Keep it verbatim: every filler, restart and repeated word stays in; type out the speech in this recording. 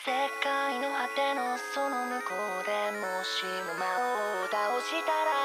世界の果てのその向こうでもしも魔王を倒したら